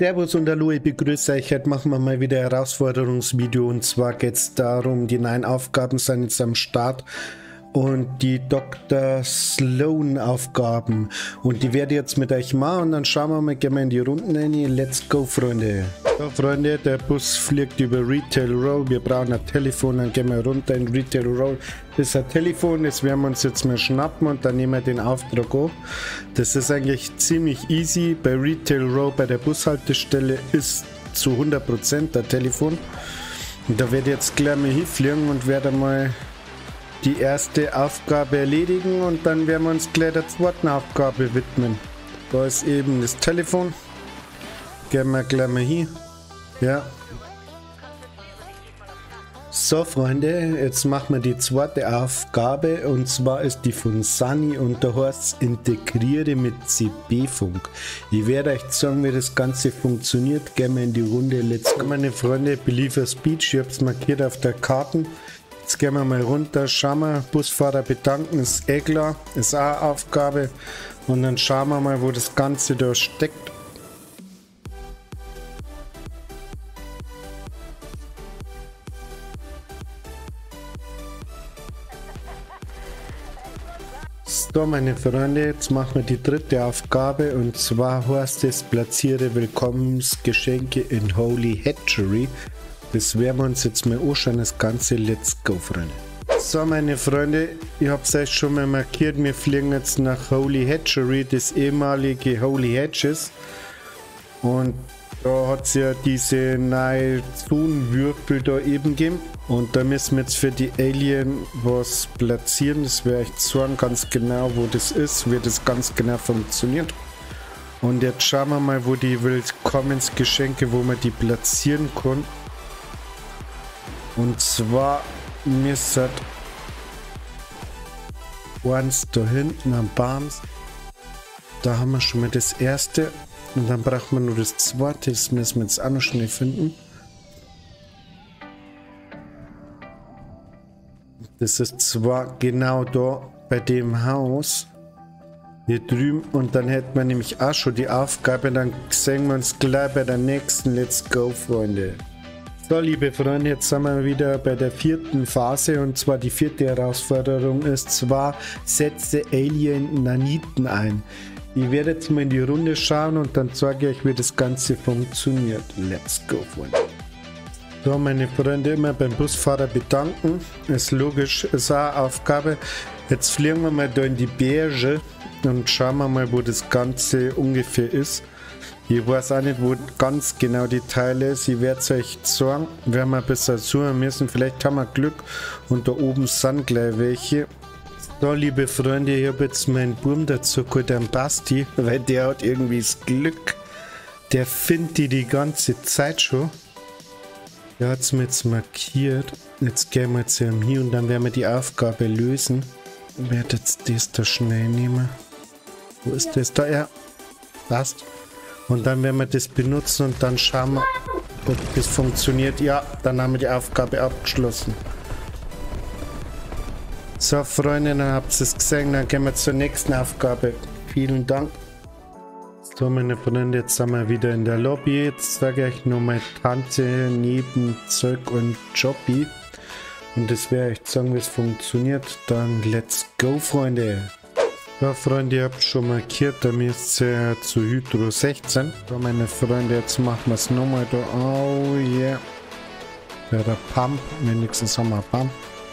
Servus und Hallo, ich begrüße euch. Heute machen wir mal wieder ein Herausforderungsvideo und zwar geht es darum, die 9 Aufgaben sind jetzt am Start und die Dr. Sloan Aufgaben und die werde ich jetzt mit euch machen und dann schauen wir mal, gehen wir in die Runden rein. Let's go, Freunde. So, Freunde, der Bus fliegt über Retail Row, wir brauchen ein Telefon, dann gehen wir runter in Retail Row. Das ist ein Telefon, das werden wir uns jetzt mal schnappen und dann nehmen wir den Auftrag an. Das ist eigentlich ziemlich easy. Bei Retail Row, bei der Bushaltestelle ist zu 100% der Telefon. Und da werde ich jetzt gleich mal hinfliegen und werde mal die erste Aufgabe erledigen und dann werden wir uns gleich der zweiten Aufgabe widmen. Da ist eben das Telefon. Gehen wir gleich mal hin. Ja. So, Freunde, jetzt machen wir die zweite Aufgabe und zwar ist die von Sunny und da heißt es integriere mit CB-Funk. Ich werde euch sagen, wie das Ganze funktioniert. Gehen wir in die Runde. Let's go, meine Freunde. Believers Beach, ich habe es markiert auf der Karte. Jetzt gehen wir mal runter, schauen wir, Busfahrer bedanken, ist eh klar, ist auch eine Aufgabe. Und dann schauen wir mal, wo das Ganze da steckt. So, meine Freunde, jetzt machen wir die dritte Aufgabe und zwar heißt es, platziere Willkommensgeschenke in Holy Hatchery. Das werden wir uns jetzt mal anschauen, das Ganze. Let's go, Freunde. So, meine Freunde, ich habe es euch schon mal markiert, wir fliegen jetzt nach Holy Hatchery, das ehemalige Holy Hatches. Und da hat es ja diese neue Zonenwürfel da eben gegeben. Und da müssen wir jetzt für die Alien was platzieren. Das werde ich sagen, ganz genau, wo das ist, wie das ganz genau funktioniert. Und jetzt schauen wir mal, wo die Willkommensgeschenke, wo man die platzieren kann. Und zwar müsste eins da hinten am Barms. Da haben wir schon mal das erste. Und dann braucht man nur das zweite. Das müssen wir jetzt auch noch schnell finden. Das ist zwar genau da bei dem Haus. Hier drüben. Und dann hätten wir nämlich auch schon die Aufgabe. Dann sehen wir uns gleich bei der nächsten. Let's go, Freunde. So, liebe Freunde, jetzt sind wir wieder bei der vierten Phase und zwar die vierte Herausforderung ist zwar, setze Alien Naniten ein. Ich werde jetzt mal in die Runde schauen und dann zeige ich euch, wie das Ganze funktioniert. Let's go, Freunde. So, meine Freunde, immer beim Busfahrer bedanken. Ist logisch, ist auch eine Aufgabe. Jetzt fliegen wir mal da in die Berge und schauen wir mal, wo das Ganze ungefähr ist. Ich weiß auch nicht, wo ganz genau die Teile ist. Ich werde es euch sagen, werden wir ein bisschen suchen müssen. Vielleicht haben wir Glück und da oben sind gleich welche. So, liebe Freunde, ich habe jetzt meinen Burm dazu geholt, den Basti, weil der hat irgendwie das Glück. Der findet die ganze Zeit schon. Der hat es mir jetzt markiert. Jetzt gehen wir zu ihm hier und dann werden wir die Aufgabe lösen. Ich werde jetzt das da schnell nehmen. Wo ist das da? Ja, passt. Und dann werden wir das benutzen und dann schauen wir, ob das funktioniert. Ja, dann haben wir die Aufgabe abgeschlossen. So, Freunde, dann habt ihr es gesehen. Dann gehen wir zur nächsten Aufgabe. Vielen Dank. So, meine Freunde, jetzt sind wir wieder in der Lobby. Jetzt sage ich nur mal Tante, Nebenzeug und Jobby. Und das werde ich sagen, wie es funktioniert. Dann let's go, Freunde. Ja, Freunde, ihr habt schon markiert, da müsst ihr zu Hydro 16. So, meine Freunde, jetzt machen wir es nochmal da. Oh yeah. Ja, der Pump. Wenigstens haben wir Pump.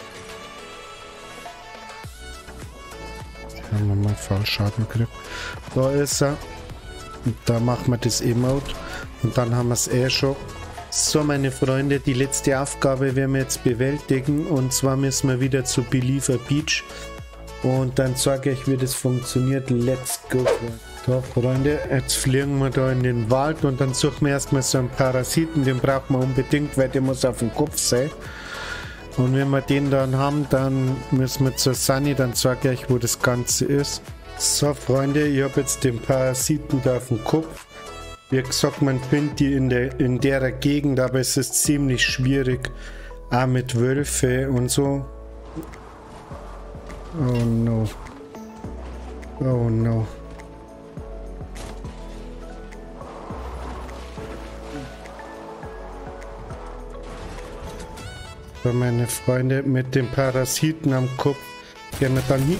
Haben wir mal Fallschaden gekriegt. Da ist er. Und da machen wir das Emote. Und dann haben wir es eh schon. So, meine Freunde, die letzte Aufgabe werden wir jetzt bewältigen. Und zwar müssen wir wieder zu Believer Beach. Und dann sage ich, wie das funktioniert. Let's go. So, Freunde, jetzt fliegen wir da in den Wald und dann suchen wir erstmal so einen Parasiten. Den braucht man unbedingt, weil der muss auf dem Kopf sein. Und wenn wir den dann haben, dann müssen wir zur Sunny, dann sage ich, wo das Ganze ist. So, Freunde, ich habe jetzt den Parasiten da auf dem Kopf. Wie gesagt, man findet die in der Gegend, aber es ist ziemlich schwierig. Auch mit Wölfe und so. Oh no. Oh no. So, meine Freunde mit den Parasiten am Kopf. Gehen wir dann hin.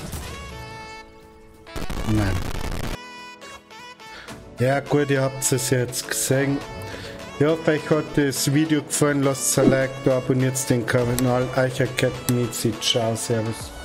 Nein. Ja gut, ihr habt es jetzt gesehen. Ich hoffe, euch hat das Video gefallen. Lasst ein Like da, abonniert den Kanal. Euer Captain Mitzi. Ciao, servus.